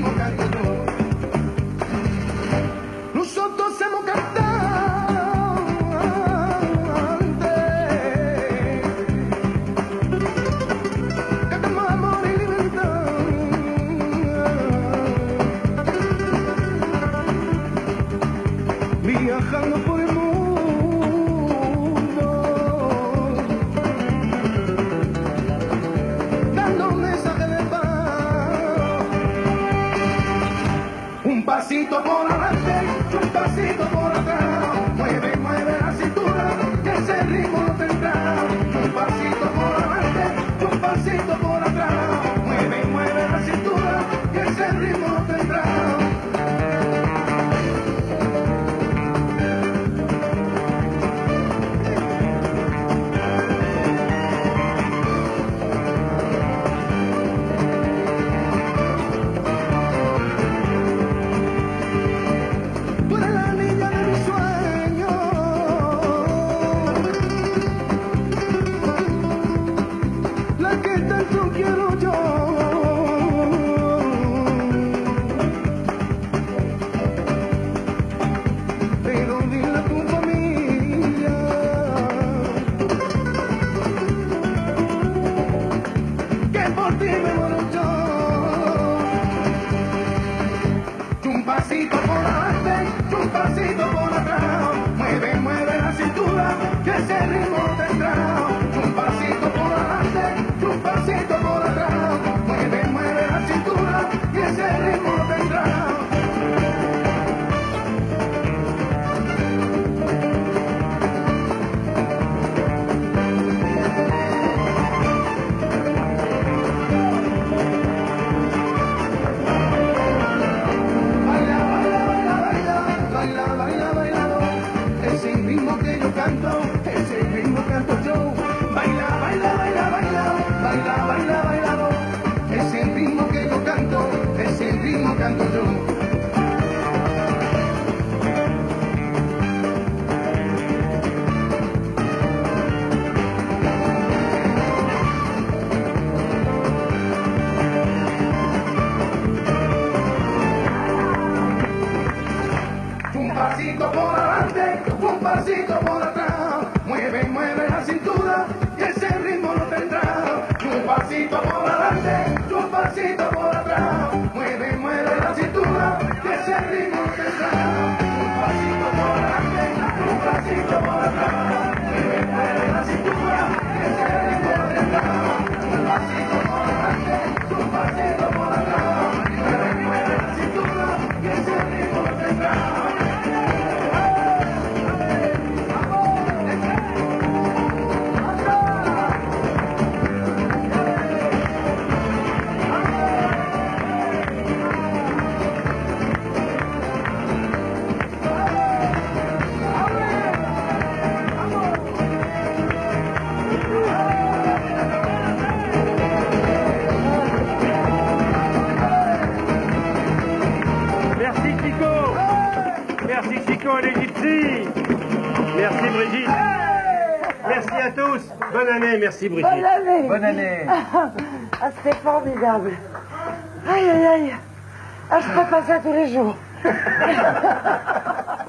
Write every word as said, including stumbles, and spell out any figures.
ritmo canto yo. Nosotros hemos cantado antes, cantamos amor y libertad, viajando por el mundo, dando un mensaje de paz. Un pasito por adelante, un pasito por atrás, mueve, mueve la cintura, que ese ritmo no tendrá. Un pasito por adelante, un pasito por atrás, mueve, mueve la cintura, que ese ritmo no tendrá. Tú eres la niña de mis sueños, la que tanto quiero yo. Pero dile a tu familia que por ti me muero yo. Un pasito por adelante, un pasito por atrás, mueve, mueve la cintura, que ese ritmo tendrá. Un pasito por adelante, un pasito por atrás, mueve, mueve la cintura, que ese ritmo tendrá. Baila, baila, baila, baila, baila, baila, ese ritmo que yo canto, ese ritmo canto yo. Baila, baila, baila, baila, baila, baila, baila, ese ritmo que yo canto, ese ritmo canto yo. Un pasito por adelante, un pasito por atrás, mueve, mueve la cintura, y ese ritmo no tendrá. Un pasito por adelante, un pasito por atrás, mueve, mueve la cintura, y ese ritmo no tendrá. Un pasito por adelante, un pasito por atrás, mueve, mueve la cintura, y ese ritmo no tendrá. Un pasito por adelante, un pasito por atrás, mueve, mueve la cintura, y ese ritmo no tendrá. Merci Chico. Merci Chico et les gypsies. Merci Brigitte. Merci à tous. Bonne année, merci Brigitte. Bonne année. Bonne année. Ah, c'était formidable. Aïe, aïe, aïe. Ah, je peux pas ça tous les jours.